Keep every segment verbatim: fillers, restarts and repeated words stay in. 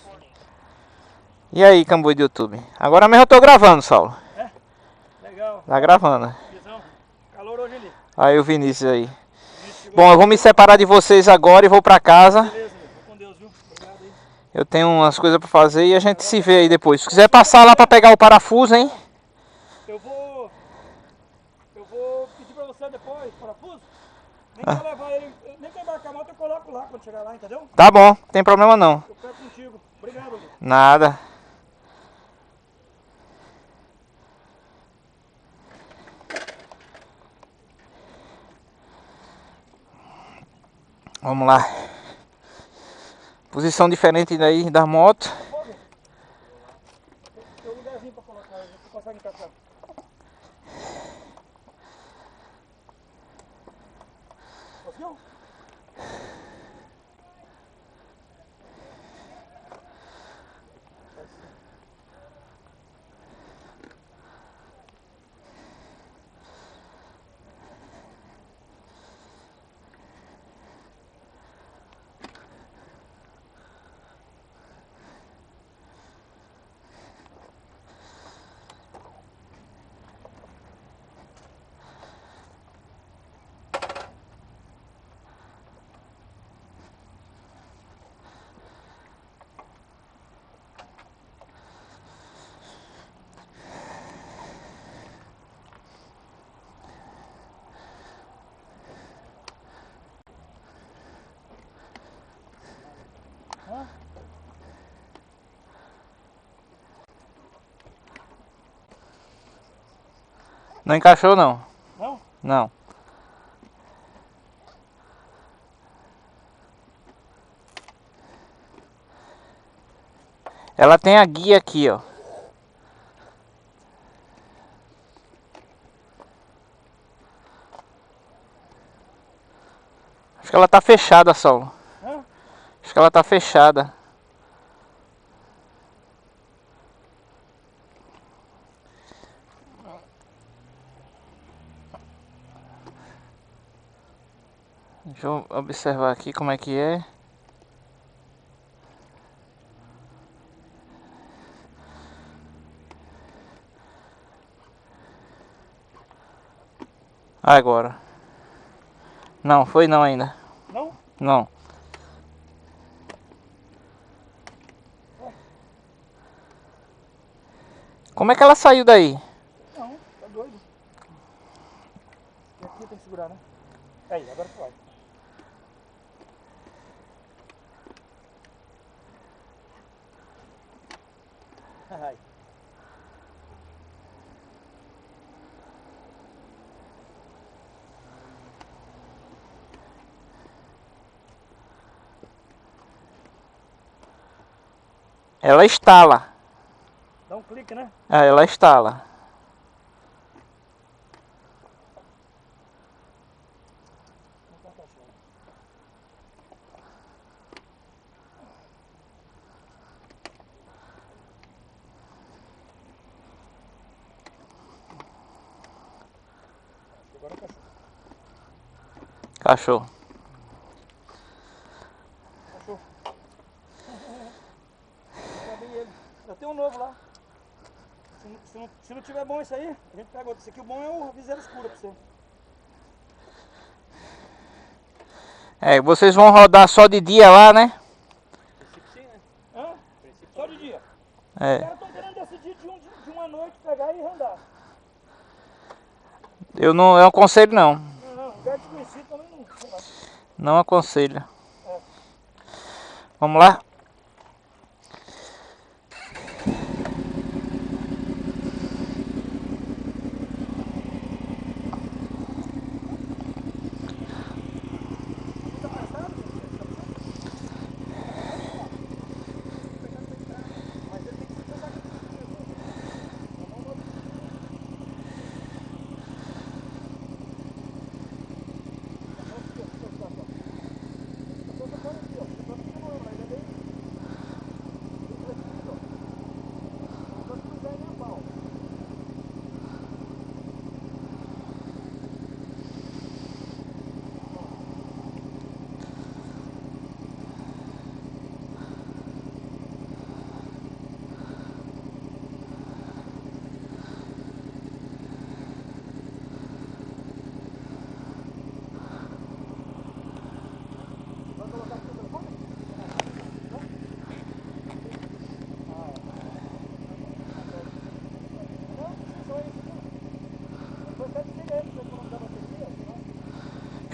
E aí, Cambu do YouTube? Agora mesmo eu tô gravando, Saulo. É? Legal. Tá gravando. Visão. Calor hoje ali. Aí o Vinícius aí. Vinícius Bom, eu vou me separar de vocês agora e vou pra casa. Beleza, amigo. Vou com Deus, viu? Obrigado aí. Eu tenho umas coisas pra fazer e a gente se vê aí depois. Se quiser passar lá pra pegar o parafuso, hein? Eu vou... Eu vou pedir pra você depois, parafuso. Nem Ah. pra levar ele... Nem pra embarcar a moto eu coloco lá quando chegar lá, entendeu? Tá bom, não tem problema não. Eu pego contigo. Obrigado, amigo. Nada. Vamos lá. Posição diferente daí da moto. Tem um lugarzinho pra colocar, você consegue encaixar. Conseguiu? Hã? Não encaixou não? Não? Não. Ela tem a guia aqui, ó. Acho que ela tá fechada, Saulo. Hã? Acho que ela tá fechada. Deixa eu observar aqui como é que é. Agora. Não, foi não ainda. Não? Não. Como é que ela saiu daí? Não, tá doido. E aqui tem que segurar, né? Aí, agora tu vai. Ai. Ela estala. Dá um clique, né? É, ela estala. Agora cachorro. Cachorro. Cachorro. Tá bem ele. Eu tenho um novo lá. Se, não- se, não, se não tiver bom isso aí, a gente pega outro. Esse aqui o bom é o viseira escura pra você. É, vocês vão rodar só de dia lá, né? Princípio sim, né? Hã? Só de dia. Os É. caras estão querendo decidir de, um, de, de uma noite pegar e andar. Eu não eu aconselho não. Não, não, lugar desconhecido também não. Sei lá. Não aconselho. É. Vamos lá? Tá cansado? Mas ele tem que se pensar que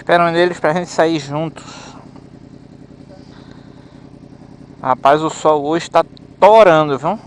esperando eles pra gente sair juntos. Rapaz, o sol hoje tá torando, viu?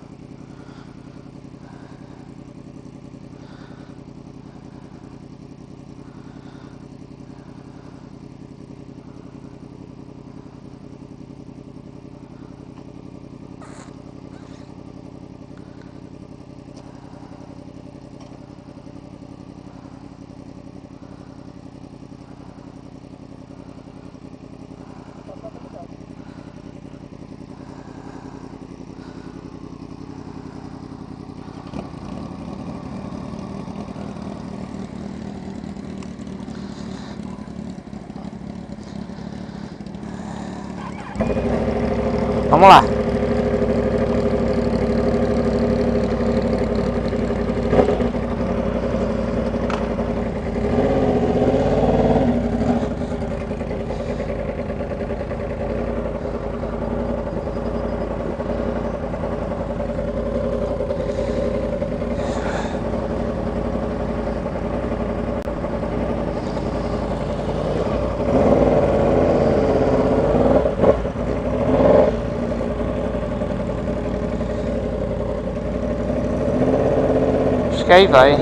Vamos lá. Acho que aí vai.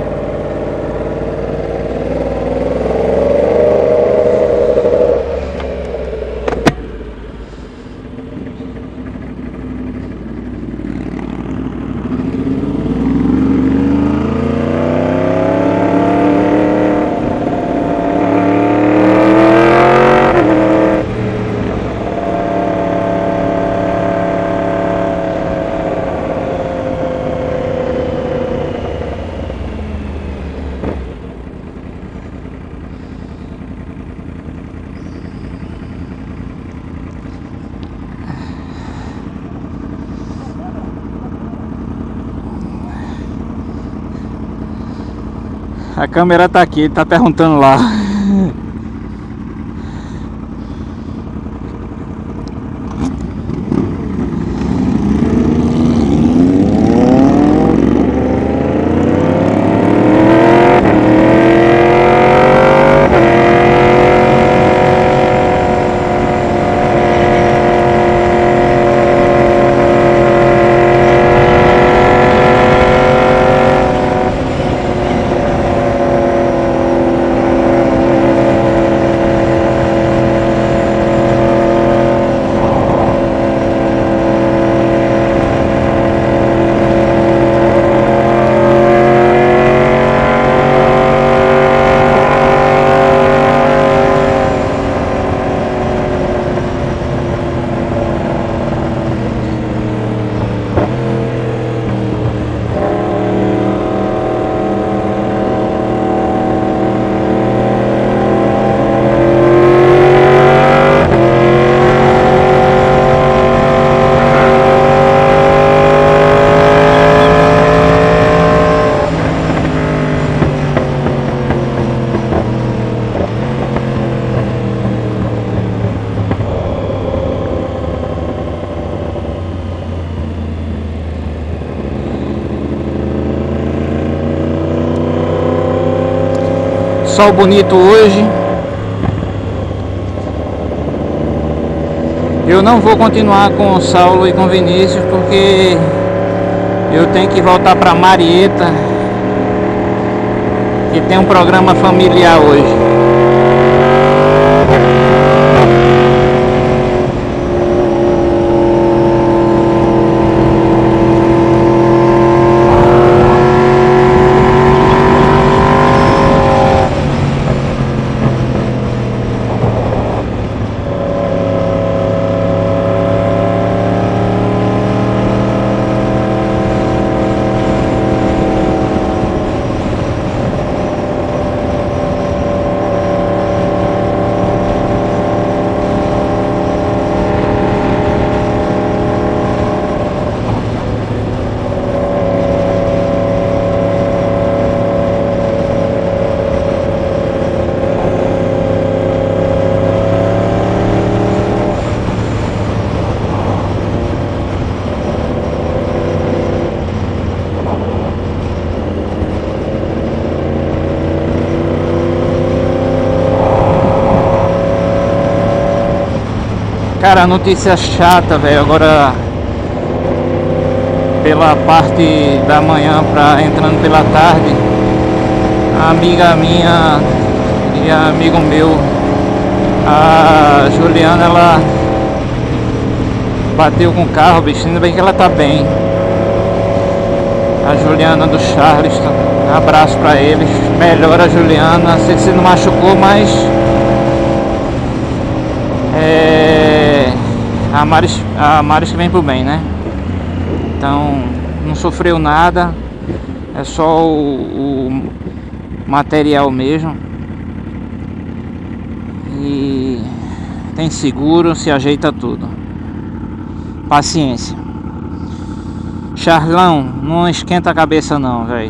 A câmera tá aqui, ele tá perguntando lá. Sol bonito hoje. Eu não vou continuar com o Saulo e com o Vinícius porque eu tenho que voltar para Marieta, que tem um programa familiar hoje. Cara, notícia chata, velho. Agora pela parte da manhã pra entrando pela tarde, a amiga minha e amigo meu, a Juliana, ela bateu com o carro, bicho. Ainda bem que ela tá bem. A Juliana do Charleston, abraço pra eles. Melhora, Juliana. Sei que você não machucou, mas é a Maris, a Maris que vem pro bem, né? Então não sofreu nada. É só o, o material mesmo. E tem seguro, se ajeita tudo. Paciência. Charlão, não esquenta a cabeça não, velho.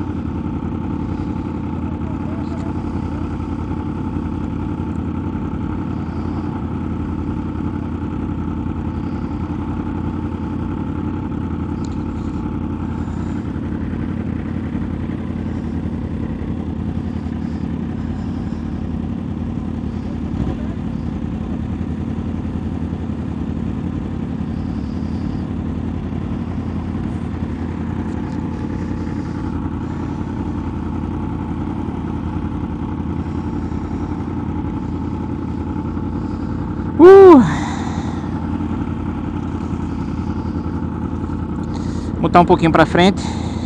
Uh! Botar um pouquinho pra frente.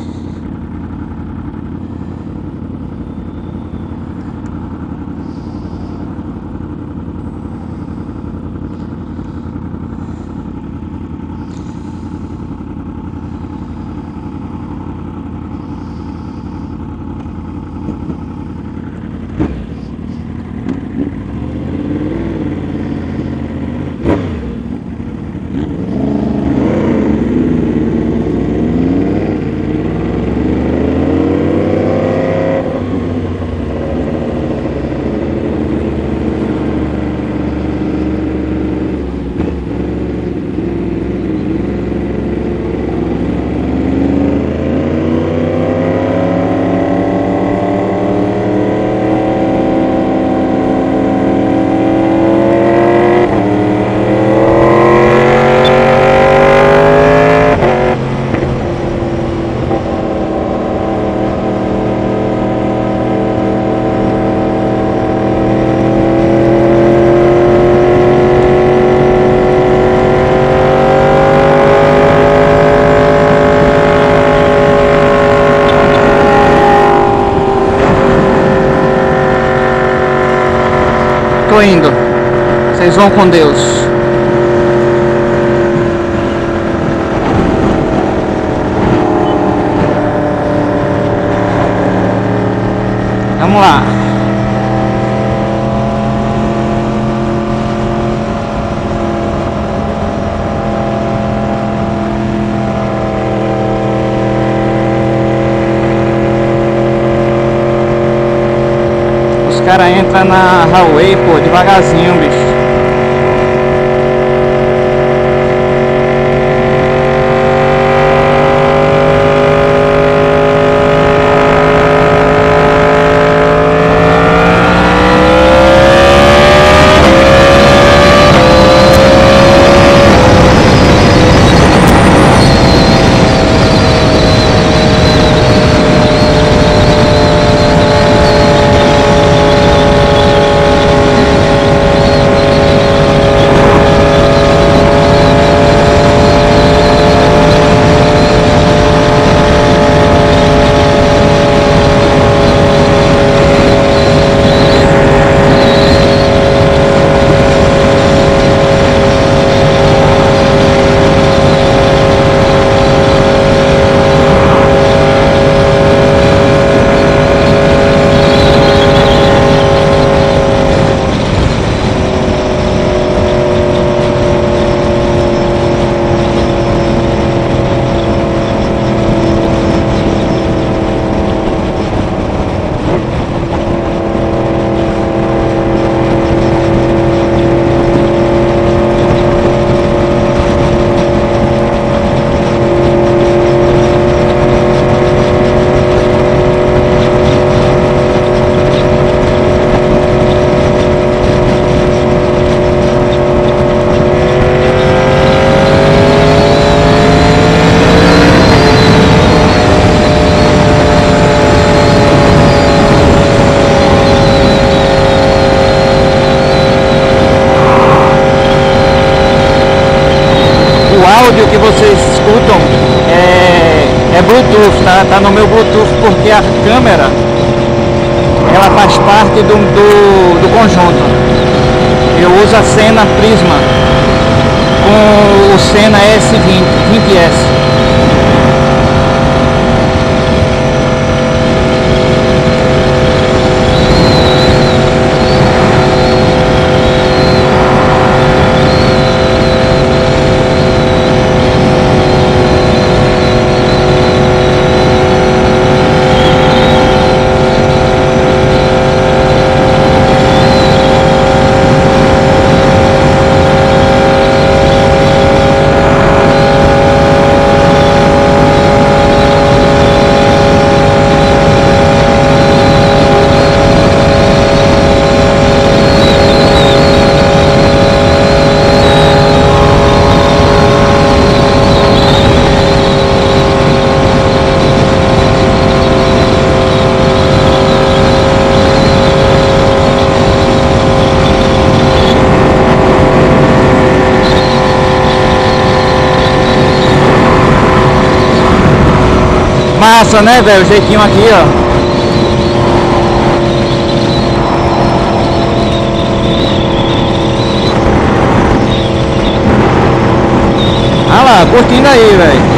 Tô indo. Vocês vão com Deus. Vamos lá. Os caras entram na highway, pô, devagarzinho, bicho. áudio que vocês escutam é, é Bluetooth, tá? Tá no meu Bluetooth porque a câmera ela faz parte do, do, do conjunto. Eu uso a Sena Prisma com o Sena S vinte, vinte S. Massa, né, velho? O jeitinho aqui, ó. Ah lá, curtindo aí, velho.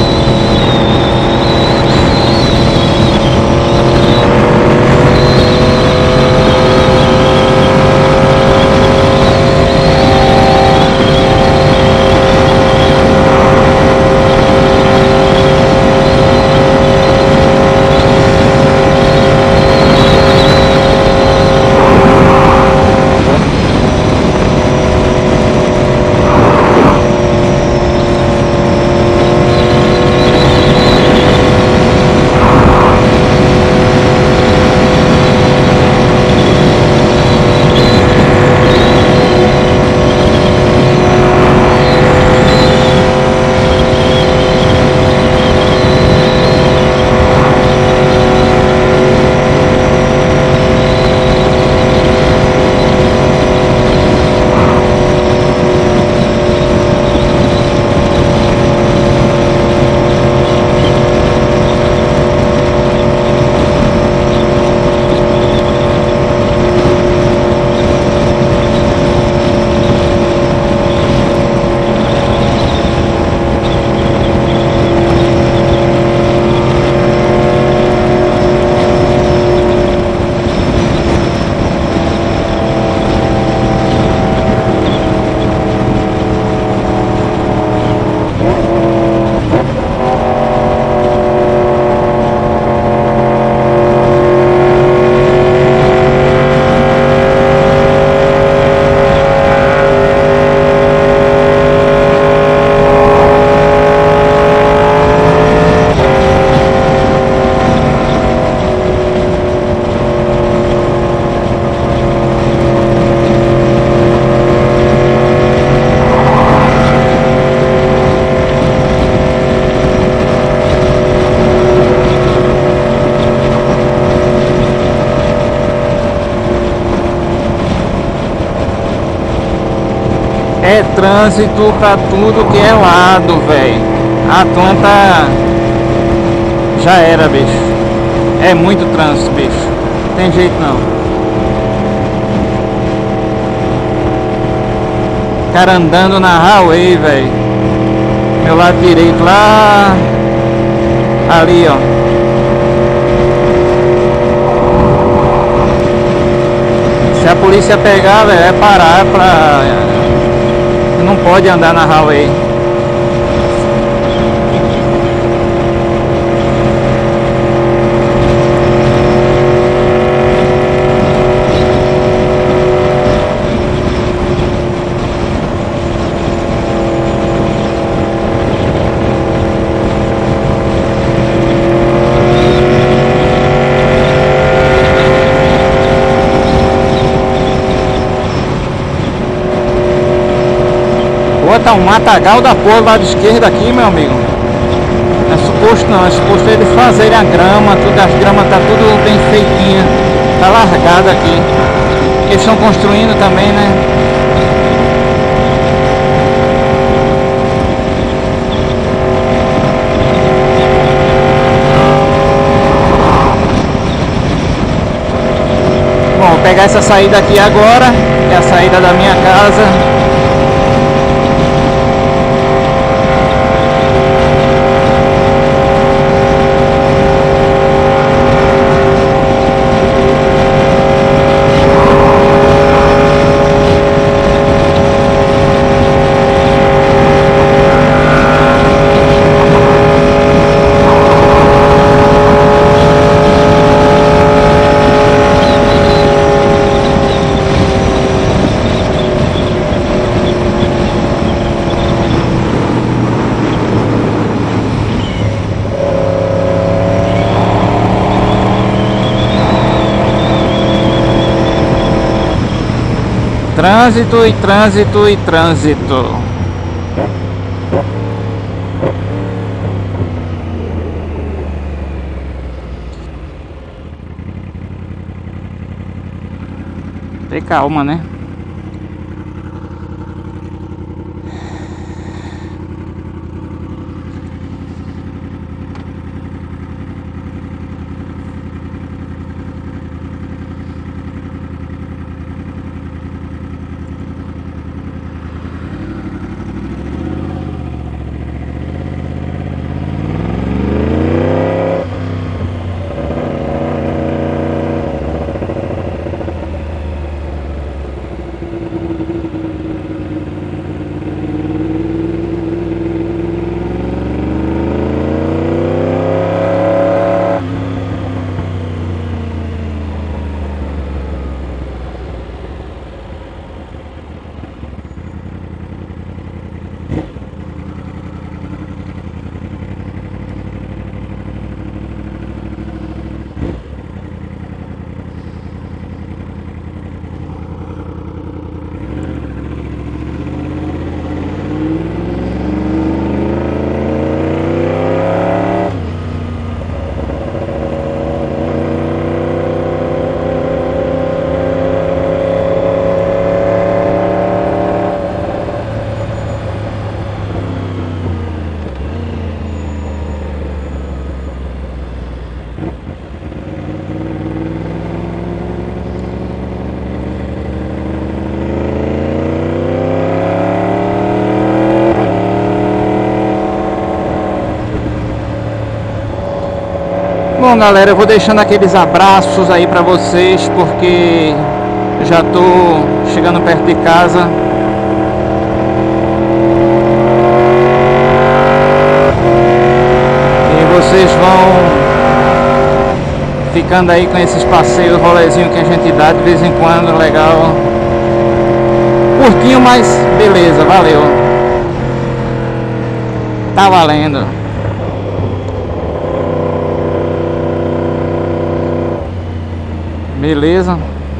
É trânsito pra tudo que é lado, velho. Atlanta já era, bicho. É muito trânsito, bicho. Não tem jeito não. Cara andando na highway, velho. Meu lado direito lá. Ali, ó. Se a polícia pegar, velho, é parar pra... Não pode andar na highway. Tá um matagal da porra do lado esquerdo aqui, meu amigo. Não é suposto não, é suposto eles fazerem a grama, tudo, as gramas tá tudo bem feitinha, tá largada aqui. Eles estão construindo também, né? pegar essa saída aqui agora, que é a saída da minha casa. Trânsito e trânsito e trânsito. Tem calma, né? Bom, galera, eu vou deixando aqueles abraços aí pra vocês, porque já tô chegando perto de casa. E vocês vão ficando aí com esses passeios, rolezinho que a gente dá de vez em quando, legal. Curtinho, mas beleza, valeu. Tá valendo. Beleza.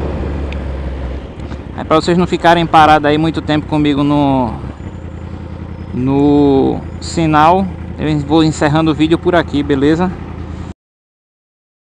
É para vocês não ficarem parados aí muito tempo comigo no no sinal. Eu vou encerrando o vídeo por aqui, beleza?